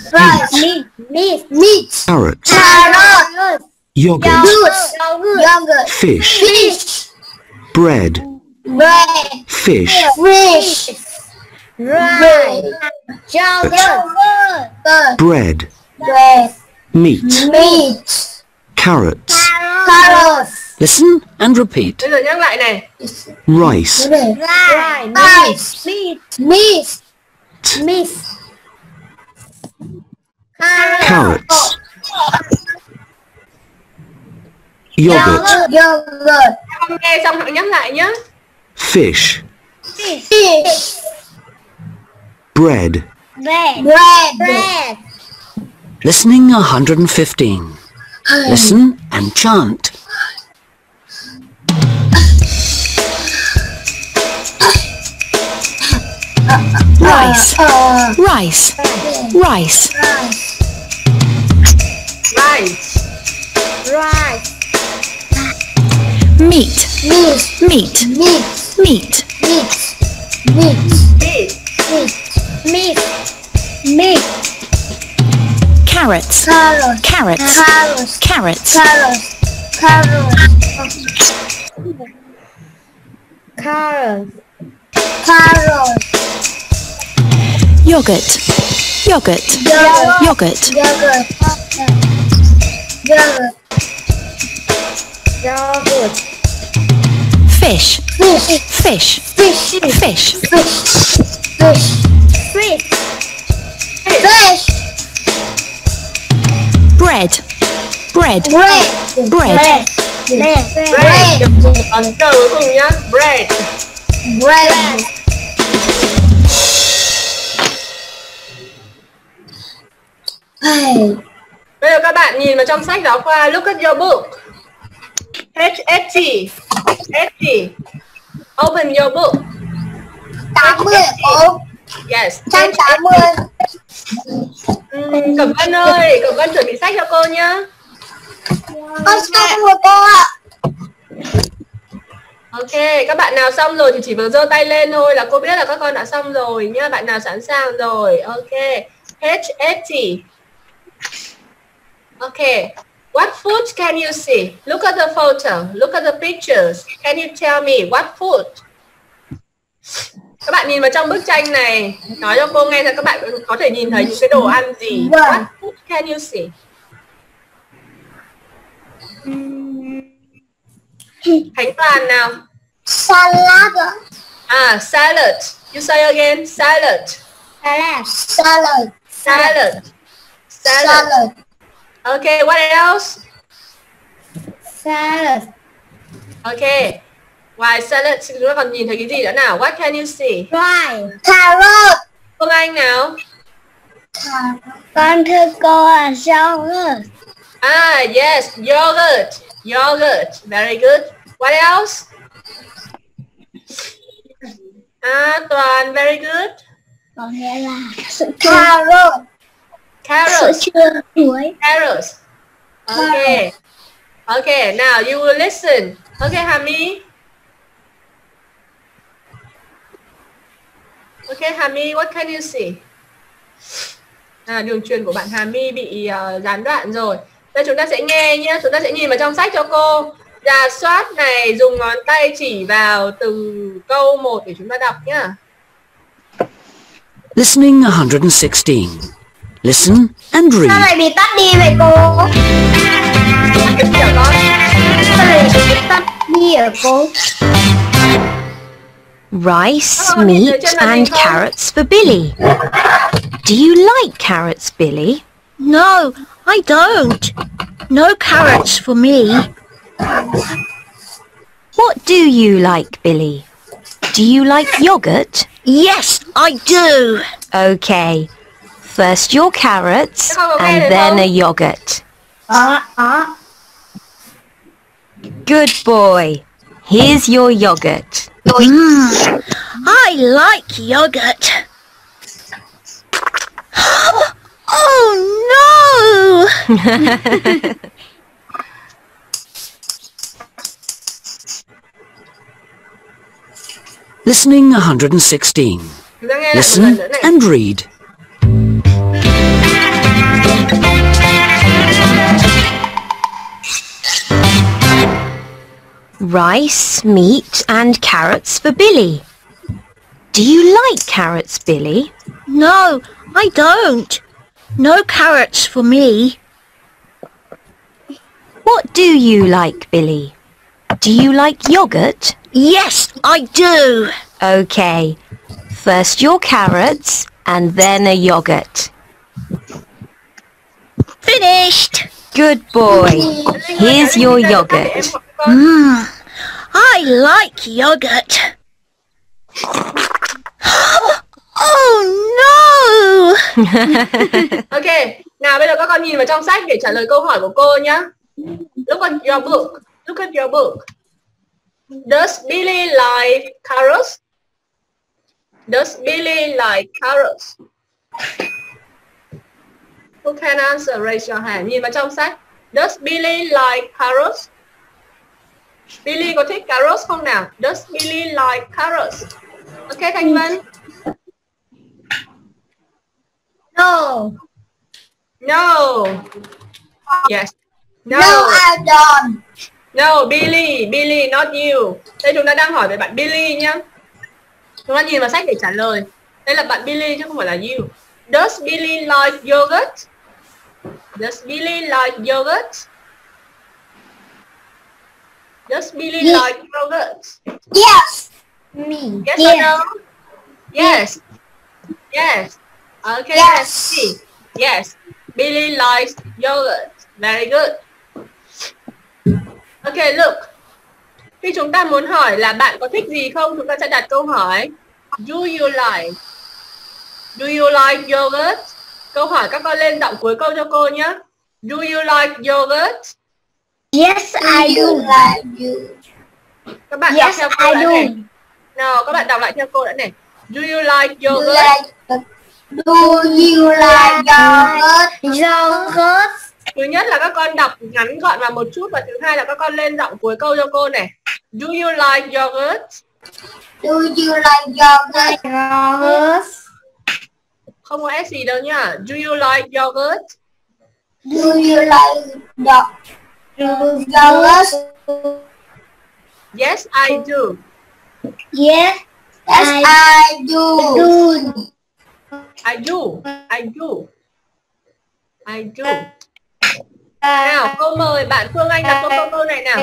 rice, meat, carrots, yogurt, fish, bread, fish, rice, yogurt, bread, meat, carrots. Listen and repeat. Bây giờ nhắc lại này. Rice, meat, carrots, yogurt, Con nghe xong hãy nhắc lại nhé. fish, bread, Listening 115. Listen and chant. Rice, rice, rice. Rice, Meat, meat, meat. meat, Carrots, carrots, carrots. Yogurt, yogurt, yogurt. Fish, fish, fish. Bread, bread, bread. Còn từ cuối cùng nhá. Bread. Bây giờ các bạn nhìn vào trong sách giáo khoa. Look at your book. H-S-T. Open your book. 80. Yes. 180. Cẩm Vân ơi, Cẩm Vân chuẩn bị sách cho cô nhá. Con xong rồi cô ạ. Ok, các bạn nào xong rồi thì chỉ việc giơ tay lên thôi là cô biết là các con đã xong rồi nhá. Bạn nào sẵn sàng rồi. Ok. H-S-T. Okay. What food can you see? Look at the photo. Look at the pictures. Can you tell me what food? Các bạn nhìn vào trong bức tranh này, nói cho cô nghe là các bạn có thể nhìn thấy những cái đồ ăn gì. What food can you see? Khánh Toàn nào. Salad. Salad. You say again. Salad. Okay, what else? Salad. Okay. Ngoài salad chúng ta còn nhìn thấy cái gì nữa nào? What can you see? Rice. Carrot. Phương Anh nào. Con thưa cô là yogurt. Yes, yogurt. Very good. What else? Toàn, very good. Có nghĩa là sữa carrot. Sữa chua muối. Carrots. Okay, now you will listen. Okay, Hami. Okay, Hami, what can you see? Đường truyền của bạn Hami bị gián đoạn rồi. Bây giờ chúng ta sẽ nghe nhé. Chúng ta sẽ nhìn vào trong sách cho cô. Rà soát này, dùng ngón tay chỉ vào từng câu một để chúng ta đọc nhá. Listening 116. Listen and read. Sao lại bị tắt đi vậy cô? Sao lại bị tắt đi hả cô? Rice, meat and carrots for Billy. Do you like carrots, Billy? No, I don't. No carrots for me. What do you like, Billy? Do you like yogurt? Yes, I do. Okay. First your carrots and then a yogurt. Good boy. Here's your yogurt. I like yogurt. Oh no! Listening 116. Listen and read. rice, meat and carrots for Billy. Do you like carrots, Billy? No, I don't. No carrots for me. What do you like, Billy? Do you like yogurt? Yes, I do. Okay, first your carrots and then a yogurt. Finished. Good boy. Here's your yogurt. I like yogurt. Oh no! Ok, nào bây giờ các con nhìn vào trong sách để trả lời câu hỏi của cô nhé. Look at your book. Look at your book. Does Billy like carrots? Does Billy like carrots? Who can answer? Raise your hand. Nhìn vào trong sách. Does Billy like carrots? Billy có thích carrots không nào? Does Billy like carrots? Ok, Thanh Vân. No. No. Yes. No. No, I don't. No, Billy, not you. Đây chúng ta đang hỏi về bạn Billy nhá. Chúng ta nhìn vào sách để trả lời. Đây là bạn Billy chứ không phải là you. Does Billy like yogurt? Does Billy like yogurt? Does Billy like yogurt? Yes. Me. Yes or no? Yes. Yes. Okay, let's Yes. see. Yes. Billy likes yogurt. Very good. Okay, look. Khi chúng ta muốn hỏi là bạn có thích gì không, chúng ta sẽ đặt câu hỏi Do you like? Do you like yogurt? Câu hỏi các con lên giọng cuối câu cho cô nhé. Do you like yogurt? Yes, I do. Like you. Các bạn đọc Yes, theo cô I đã do. này. Nào, các bạn đọc lại theo cô đã này. Do you like yogurt? Do you like yogurt? Yogurt. Thứ nhất là các con đọc ngắn gọn và một chút, và thứ hai là các con lên giọng cuối câu cho cô này. Do you like yogurt? Do you like yogurt? Yogurt. Không có S gì đâu nhá. Do you like yogurt? Do you like yogurt? Yes, I do. Yes, I do. I do. I do. I do. Nào, câu mời bạn Phương Anh đọc câu này nào.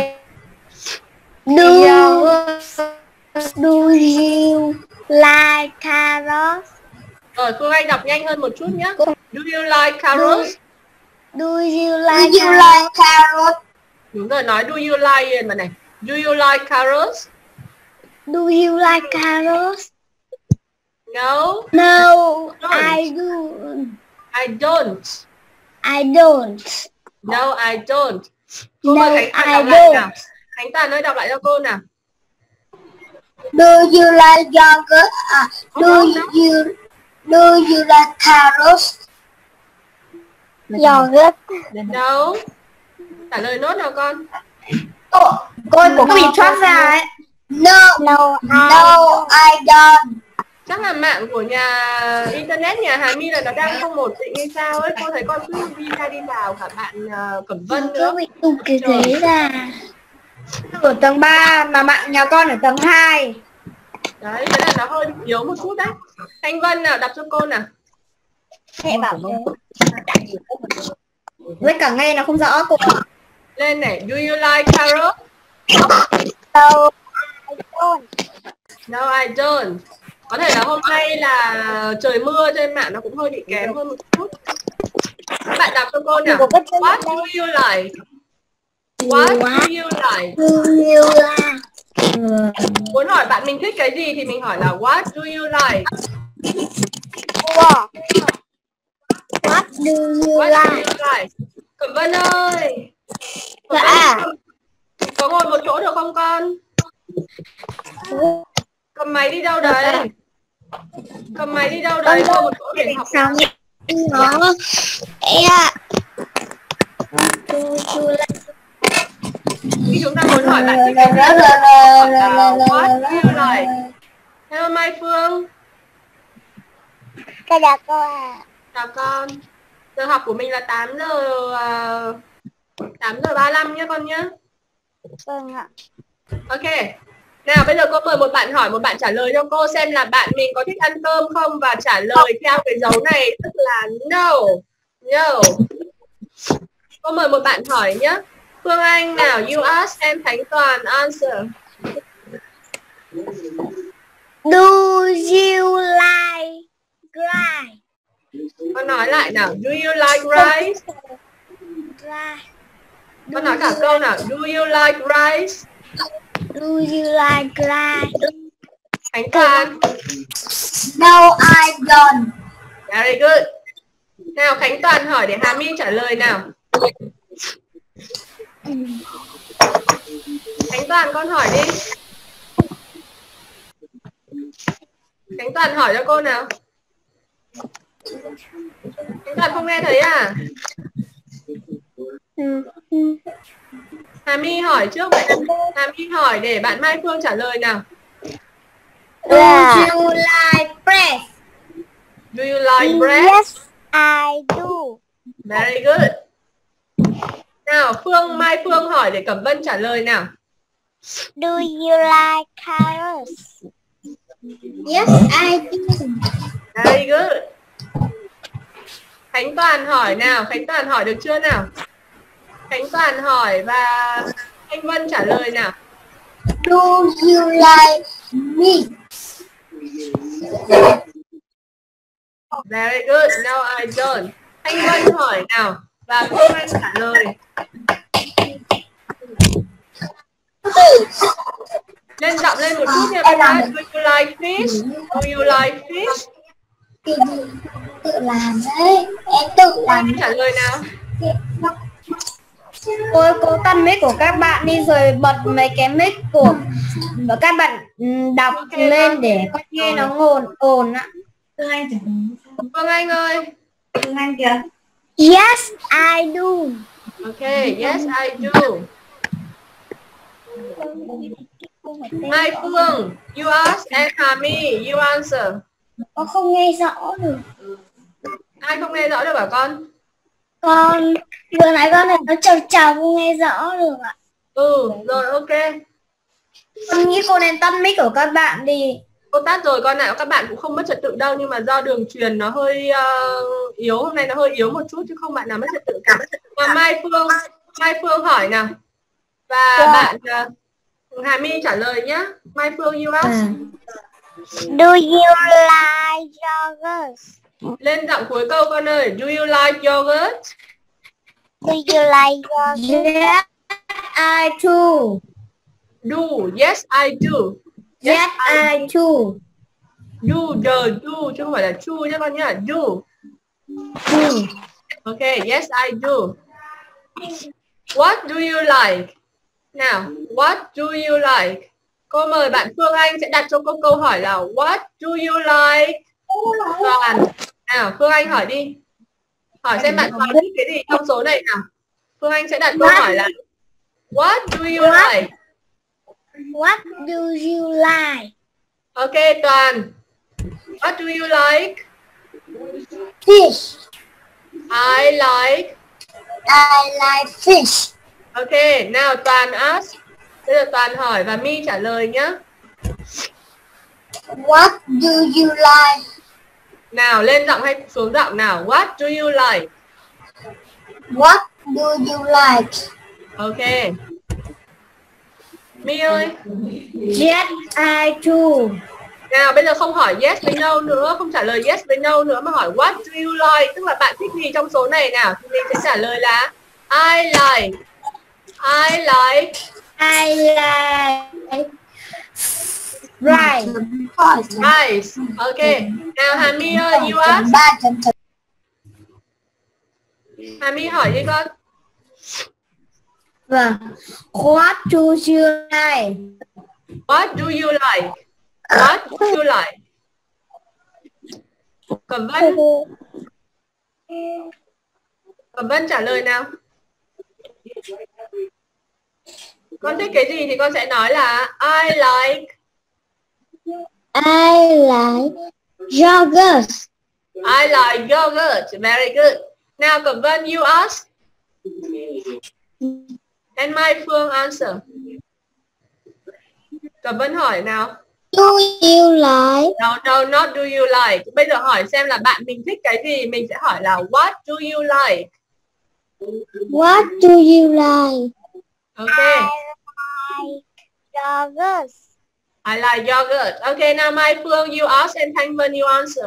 Do you like carrots? Rồi, Phương Anh đọc nhanh hơn một chút nhé. Do you like carrots? Do you like carrots? Đúng rồi, nói do you like liền mà này. Do you like carrots? Do you like carrots? No. No, Don't. I do. I don't. I don't. No, I don't. Cô No, mời Khánh Toàn I đọc lại don't. nào. Khánh Toàn ơi, đọc lại cho cô nào. Do you like yogurt? Do you like carrots? Yogurt. No. Trả lời nốt nào con. Cô bị thoát ra ấy. No, I don't. Chắc là mạng của nhà internet nhà Hà My là nó đang không ổn định hay sao ấy. Cô thấy con cứ đi ra đi vào, cả bạn Cẩm Vân nữa. Cô bị tụt cái ghế ra. Ở tầng 3 mà bạn nhà con ở tầng 2. Đấy, thế là nó hơi yếu một chút đấy. Thanh Vân nào, đọc cho cô nào. Mẹ bảo Với cả nghe nó không rõ cô. Lên này, do you like carrot? no, I don't. No, I don't. Có thể là hôm nay là trời mưa trên mạng nó cũng hơi bị kém hơn một chút. Các bạn đọc cho cô nào. What do you like? What do you like? Do you like? Muốn hỏi bạn mình thích cái gì thì mình hỏi là what do you like? What do you What do like? you like? Cẩm Vân ơi. Cẩm Dạ. Vân, có ngồi một chỗ được không con? Cầm máy đi đâu đấy? Cầm máy đi đâu đấy? Ngồi một chỗ để học. Sao nó Khi chúng ta muốn hỏi bạn thích cái gì, hỏi là what do you like? Hello Mai Phương. Cái đó cô à. Chào con. Giờ học của mình là 8 giờ 35 nhé con nhé. Vâng ạ. Ok. Nào bây giờ cô mời một bạn hỏi, một bạn trả lời cho cô xem là bạn mình có thích ăn cơm không, và trả lời theo cái dấu này, tức là no. No. Cô mời một bạn hỏi nhé. Phương Anh nào, you ask, em Khánh Toàn answer. Do you like rice? Con nói lại nào. Do you like rice? Con nói cả câu nào. Do you like rice? Do you like rice? Khánh Toàn. No, I don't. Very good. Nào Khánh Toàn hỏi để Hà My trả lời nào. Khánh Toàn con hỏi đi. Khánh Toàn hỏi cho cô nào. Khánh Toàn không nghe thấy à? Hà My hỏi trước vậy. Hà My hỏi để bạn Mai Phương trả lời nào. Do you like bread? Do you like bread? Yes, I do. Very good. Nào Mai Phương hỏi để Cẩm Vân trả lời nào. Do you like carrots? Yes, I do. Very good. Khánh Toàn hỏi nào. Khánh Toàn hỏi được chưa nào? Khánh Toàn hỏi và Anh Vân trả lời nào. Do you like meat? Very good. No, I don't. Anh Vân hỏi nào và Phương Anh trả lời. Lên giọng lên một chút nha các bạn. Do you like fish? Do you like fish? Tự làm đấy. Em tự làm. Trả lời nào. Ôi cố tắt mic của các bạn đi rồi bật mấy cái mic của và các bạn đọc lên để có nghe nó ồn ạ. Phương Anh ơi. Phương Anh kìa. Yes, I do. Okay, yes I do. Mai Phương, you ask and Hà My, you answer. Con không nghe rõ được. Ai không nghe rõ được hả con? Con vừa nãy con này nó chào chào không nghe rõ được ạ. Rồi ok. Con nghĩ cô nên tắt mic của các bạn đi. Cô tắt rồi con ạ, các bạn cũng không mất trật tự đâu, nhưng mà do đường truyền nó hơi yếu, hôm nay nó hơi yếu một chút chứ không bạn nào mất trật tự cả. Và Mai Phương hỏi nào. Và bạn Hà My trả lời nhá. Mai Phương you ask. Do you like yogurt? Lên giọng cuối câu con ơi. Do you like yogurt? Do you like yogurt? Yes, I do. Do, yes I do. Yes, I do. Do chứ không phải là chu nhé con nhá. Do. Ok, yes I do. What do you like? Nào, what do you like? Cô mời bạn Phương Anh sẽ đặt cho cô câu hỏi là what do you like? Toàn. Nào, Phương Anh hỏi đi. Hỏi xem bạn có thích cái gì trong số này nào. Phương Anh sẽ đặt câu hỏi là what do you like? What do you like? Ok, Toàn. What do you like? Fish. I like fish. Ok, nào Toàn ask. Bây giờ Toàn hỏi và My trả lời nhá. What do you like? Nào, lên giọng hay xuống giọng nào. What do you like? What do you like? Ok. My ơi. Yes, I do. Nào, bây giờ không hỏi yes với no nữa, không trả lời yes với no nữa mà hỏi what do you like, tức là bạn thích gì trong số này nào. Thì mình sẽ trả lời là I like Right. rice. Ok. Nào Hà My ơi, you ask. Hà My hỏi đi con. Vâng. What do you like? What do you like? What do you like? Cẩm Vân trả lời nào. Con thích cái gì thì con sẽ nói là I like Yogurt. I like yogurt. Very good. Now Cẩm Vân, you ask. And Mai Phương answer. Cẩm Vân hỏi nào. Do you like? No, not do you like. Bây giờ hỏi xem là bạn mình thích cái gì, mình sẽ hỏi là what do you like? What do you like? Okay. Yogurt. I like yogurt. Okay, now Mai Phương, you ask and Thanh Vân, you answer.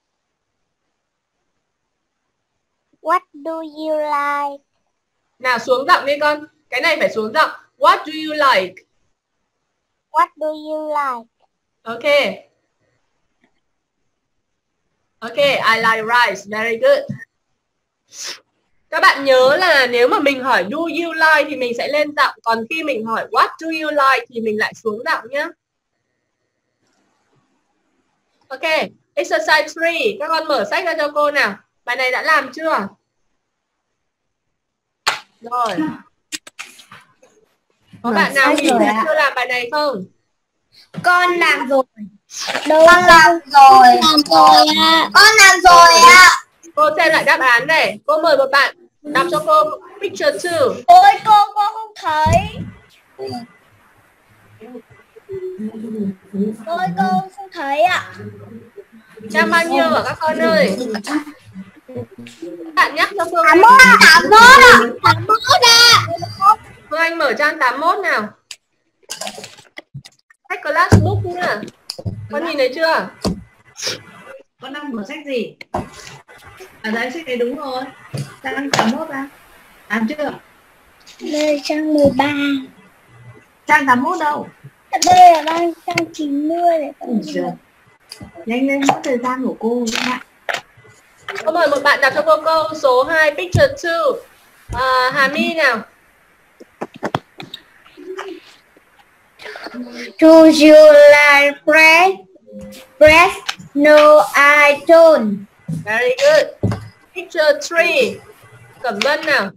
What do you like? Nào xuống giọng đi con. Cái này phải xuống giọng. What do you like? What do you like? Okay. Okay, I like rice. Very good. Các bạn nhớ là nếu mà mình hỏi do you like thì mình sẽ lên giọng. Còn khi mình hỏi what do you like thì mình lại xuống giọng nhé. Ok, exercise 3. Các con mở sách ra cho cô nào. Bài này đã làm chưa? Rồi. Có bạn nào nghĩ là chưa làm bài này không? Con làm rồi. Con làm rồi. Con làm rồi ạ. Cô xem lại đáp án này. Cô mời một bạn đọc cho cô picture 2. Ôi cô không thấy. Ôi cô không thấy ạ. Trang bao nhiêu hả các con ơi? Bạn nhắc cho Phương. 81 ạ. Phương Anh mở trang 81 nào. Sách classbook nha. Con nhìn thấy chưa? Con đang mở sách gì? À đấy, sách này đúng rồi. Trang 81 à? Làm chưa? Đây trang 13. Trang 81 đâu? Đây là đang trang 90 để con Nhanh lên, mất thời gian của cô các bạn. Cô mời một bạn đọc cho cô câu số 2 picture 2. Hà My nào. Do you like bread? Bread? No, I don't. Very good. Picture 3. Cẩm Vân nào.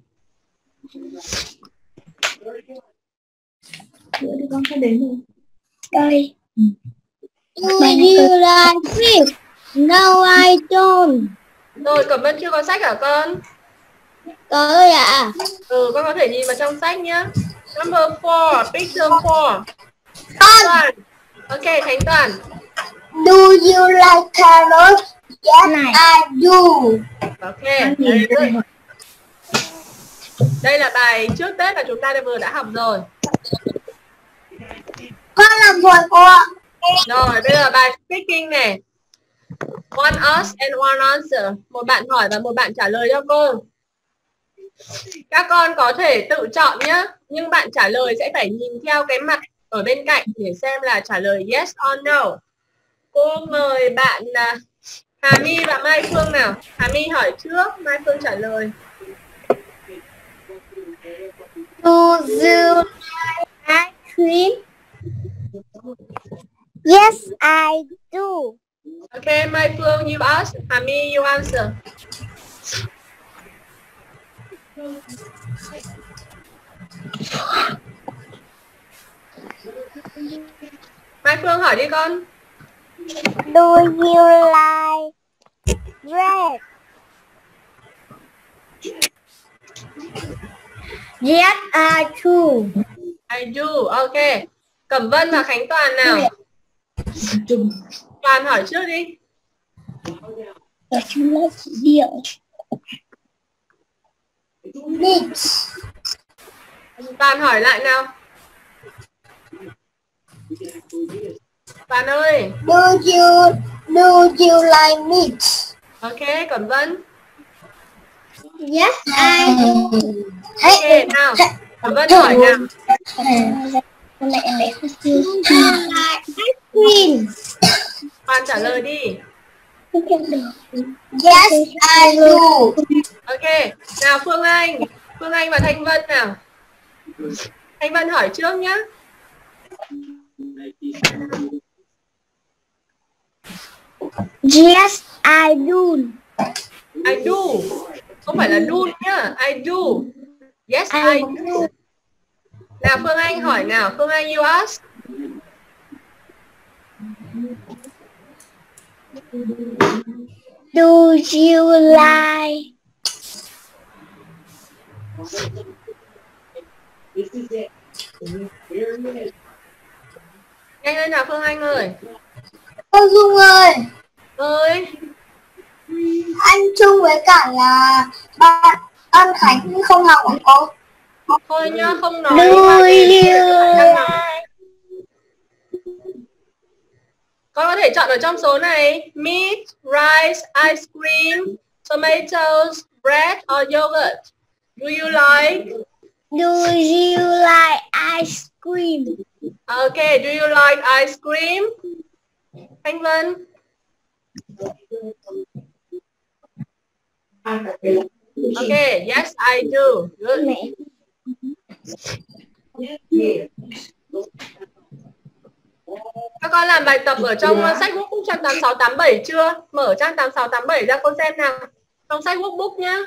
Con sẽ đến rồi. Đây. Do you like fish? No, I don't. Rồi, Cẩm Vân chưa có sách hả con? Có rồi ạ. Con có thể nhìn vào trong sách nhé. Number 4, picture 4. Toàn. Ok, Khánh Toàn. Do you like carrots? Yes, I do. Ok, very good. Đây là bài trước Tết mà chúng ta vừa đã học rồi. Con làm rồi cô ạ. Rồi, bây giờ bài speaking này. One ask and one answer. Một bạn hỏi và một bạn trả lời cho cô. Các con có thể tự chọn nhé. Nhưng bạn trả lời sẽ phải nhìn theo cái mặt ở bên cạnh để xem là trả lời yes or no. Cô mời bạn Hà My và Mai Phương nào. Hà My hỏi trước, Mai Phương trả lời. Do you like ice cream? Yes, I do. Okay, Mai Phương, you ask. Hà My, you answer. Mai Phương hỏi đi con. Do you like bread? Yes, I do. I do. Ok. Cẩm Vân và Khánh Toàn nào. Toàn hỏi trước đi. Ở trong lớp chỉ điệu. Meat. Toàn hỏi lại nào. Toàn ơi. Do you like meat? Ok, Cẩm Vân. Yes, I do. Ok, nào. Cẩm Vân hỏi nào. Con lại không ice cream. Toàn trả lời đi. Yes, I do. Ok, nào Phương Anh. Phương Anh và Thanh Vân nào. Thanh Vân hỏi trước nhé. Yes, I do. I do. Không phải là do nhá. I do. Yes, I do. Nào Phương Anh hỏi nào. Phương Anh, you ask. Do you like? Nhanh lên nào Phương Anh ơi. Cô Dung ơi. Ơi. Anh Trung với cả là An Khánh không học hả cô? Thôi nhá, không nói Do ba you để like con có thể chọn ở trong số này meat, rice, ice cream, tomatoes, bread or yogurt. Do you like? ice cream? Okay, do you like ice cream? Thanh Vân. Okay, yes I do. Good. Các con làm bài tập ở trong sách workbook trang 8687 chưa? Mở trang 8687 ra con xem nào. Trong sách workbook nhá.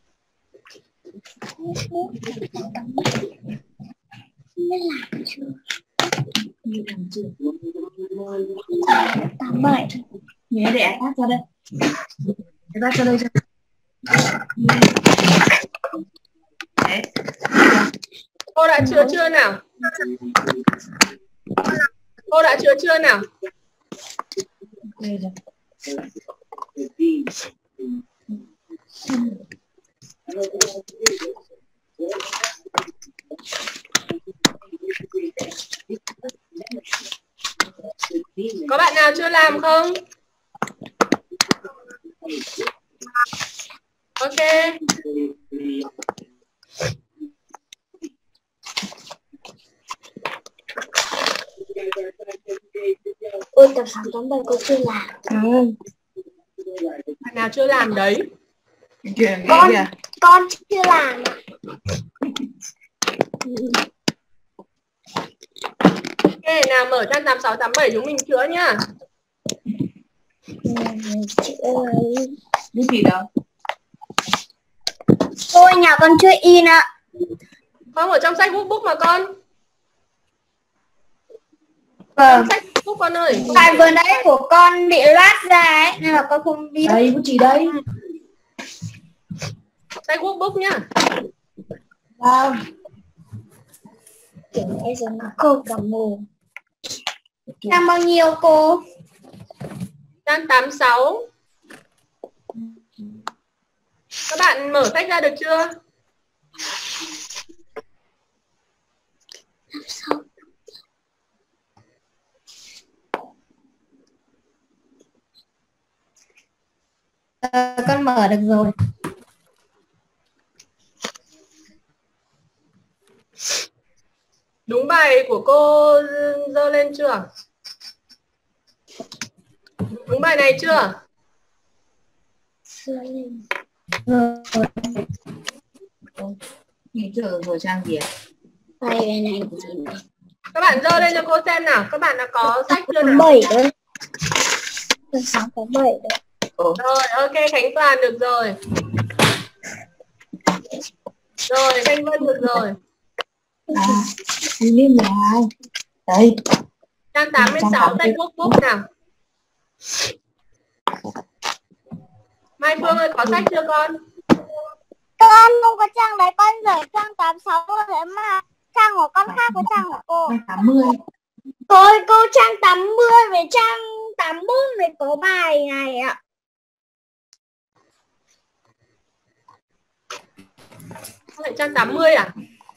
Nhớ để tắt ra đây. Để tắt ra đây cho. Đấy. Cô đã chứa chưa nào? Cô đã chứa chưa nào? Đây rồi. Có bạn nào chưa làm không? Ok. Ôi tập 687 cô chưa làm. Bạn nào chưa làm đấy? Con chưa làm. Ok, nào mở trang 8687 chúng mình chữa nhá. Cái gì đâu? Ôi nhà con chưa in ạ. Không, ở trong sách workbook mà con. Vâng. Trong sách workbook con ơi. Tại vừa nãy của con bị loát ra ấy nên là con không biết. Đây, bút chì đây. Sách workbook nhá. Vâng. Kiểu bây giờ nó cô cả mồm. Trang bao nhiêu cô? Trang 86. Các bạn mở sách ra được chưa? Con mở được rồi. Đúng bài của cô dơ lên chưa? Đúng bài này chưa? Nhìn chưa rồi trang gì ạ? Bài này gì này? Các bạn dơ lên cho cô xem nào. Các bạn đã có sách chưa nào? 7 đấy. 687 đấy. Rồi, ok, Khánh Toàn được rồi. Rồi, Thanh Vân được rồi. Liêm là ai? Đây. Trang 86 sách workbook nào. Mai Phương ơi, có sách chưa con? Con không có trang đấy, con rời trang 86 rồi thế mà trang của con khác với trang của cô. 80. Cô trang 80 với trang 81 mới có bài này ạ. Không phải trang 80 à?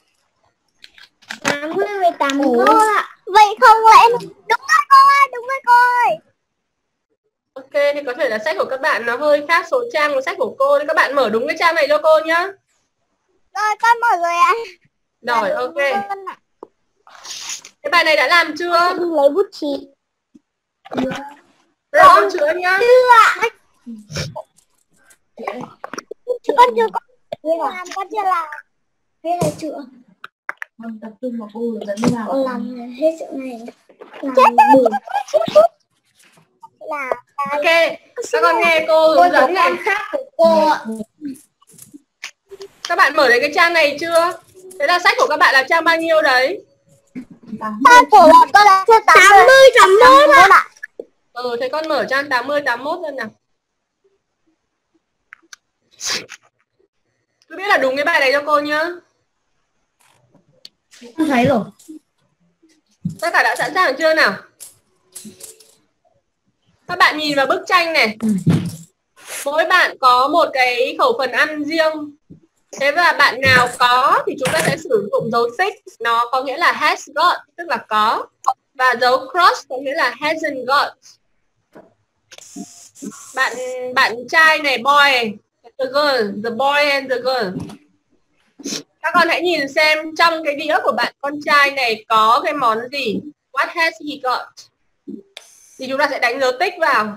80 với 81 ạ. Vậy không lẽ đúng rồi cô ơi, đúng rồi cô ơi. Ok, thì có thể là sách của các bạn nó hơi khác số trang của sách của cô. Thì các bạn mở đúng cái trang này cho cô nhá. Rồi con mở rồi ạ. Rồi, ok. Cái bài này đã làm chưa? Lấy bút chì. Rồi con chữa nhá. Chưa ạ. Con chưa có làm, con chưa làm. Thế là chưa. Con tập trung vào cô dẫn đi vào. Con làm hết chỗ này. Làm đủ. Là Ok, các con nghe cô hướng dẫn này. Khác của cô ạ. Các bạn mở đến cái trang này chưa? Thế là sách của các bạn là trang bao nhiêu đấy? Trang của con là 80 81 ạ. Thế con mở trang 80 81 lên nào. Cứ biết là đúng cái bài này cho cô nhá. Con thấy rồi. Tất cả đã sẵn sàng chưa nào? Các bạn nhìn vào bức tranh này. Mỗi bạn có một cái khẩu phần ăn riêng. Thế và bạn nào có thì chúng ta sẽ sử dụng dấu tích. Nó có nghĩa là has got, tức là có. Và dấu cross có nghĩa là hasn't got. Bạn trai này, boy, the boy and the girl. Các con hãy nhìn xem trong cái đĩa của bạn con trai này có cái món gì. What has he got? Thì chúng ta sẽ đánh dấu tích vào.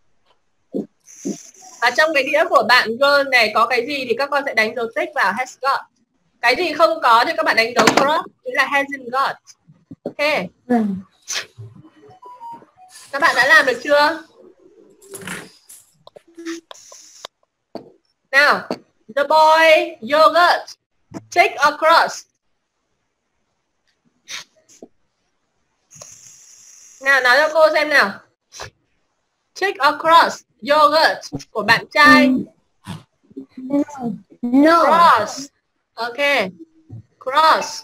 Và trong cái đĩa của bạn girl này có cái gì thì các con sẽ đánh dấu tích vào has got. Cái gì không có thì các bạn đánh dấu cross, nghĩa là hasn't got. Ok. Các bạn đã làm được chưa? Nào, the boy yogurt take across. Nào, nói cho cô xem nào. Take across yogurt của bạn trai. No. Cross. Ok. Cross.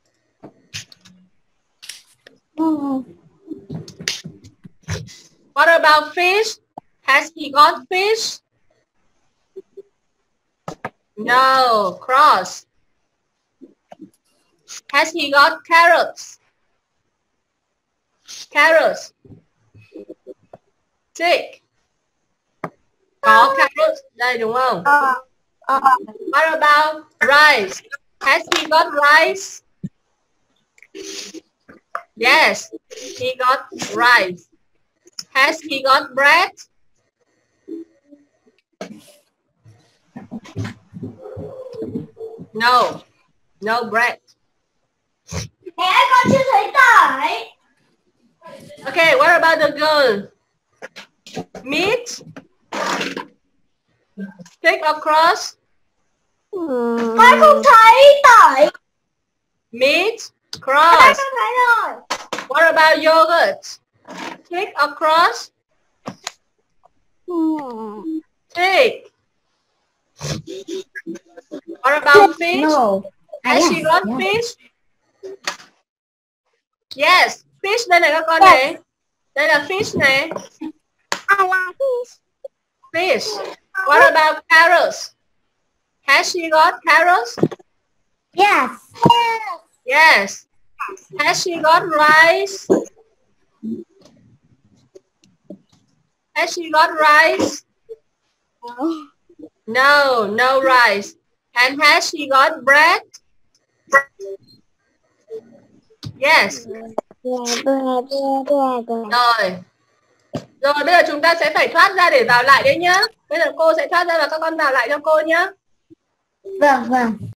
What about fish? Has he got fish? No. Cross. Has he got carrots? Carrots. Tick. Có carrots đây đúng không? What about rice? Has he got rice? Yes, he got rice. Has he got bread? No, no bread. Mẹ con chưa thấy tỏi. Okay, what about the girl? Meat. Take across. Con không thấy tỏi. Meat. Con Cross. không thấy rồi. What about yogurt? Take across. Take. What about fish? No. Has she got fish? Yes, fish đây này các con này. Đây là fish này. I like fish. Fish. What about carrots? Has she got carrots? Yes. Yes. Has she got rice? Has she got rice? No, no rice. And has she got bread? Yes. Rồi. Rồi bây giờ chúng ta sẽ phải thoát ra để vào lại đấy nhá. Bây giờ cô sẽ thoát ra và các con vào lại cho cô nhá. Vâng.